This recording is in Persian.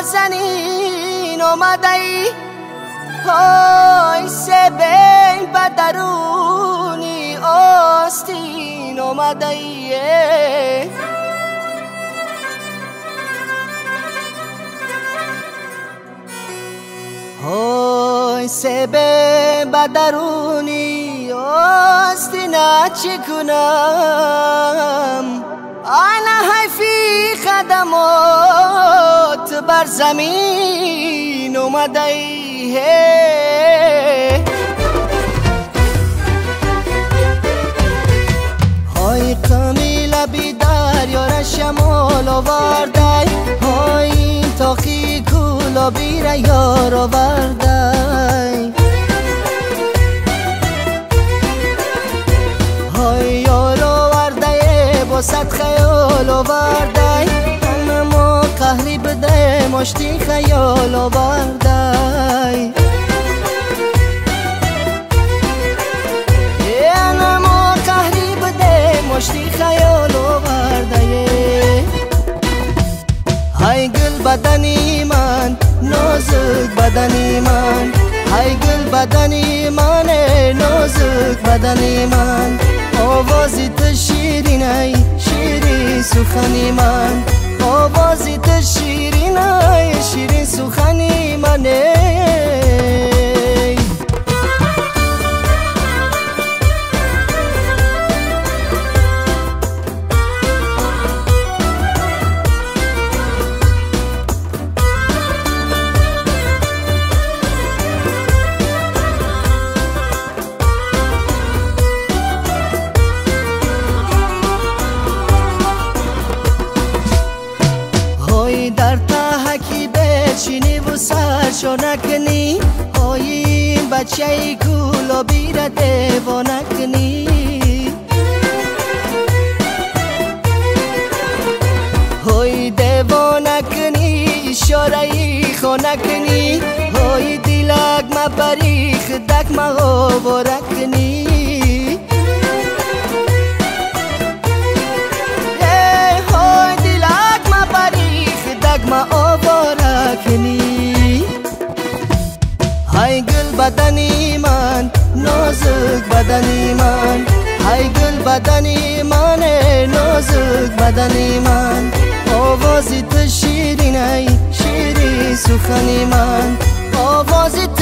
نازنین اومده ای های سبین بدرونی آستین اومده ای های سبین بدرونی آستین چه کنم آنا حیفی خدمات بر زمین اومده ای های کامیل بیدار یار شمال آورده های این تاقی کولا بیره یار آورده های یار آورده با صد خیال آورده ما قهری بده مشتی خیال آورده ما قهری بده مشتی خیال آورده های گل بدنی من نازک بدنی من های گل بدنی من نازک بدنی من آوازی تو شیرینه شیرین سخنی من آوازی تو شیرینه شیرین سخنی منه در تحکی بچینی و سرشو نکنی های این بچه کولا بیره دیوانه کنی های دیوانه کنی اشاره ای خونه کنی های دیلک مبری خدک مغاباره کنی ما آواره کنی های گل بدنی من نازک بدنی من های گل بدنی من نازک بدنی من آوازی تو شیرینه شیرین سخنی من آوازی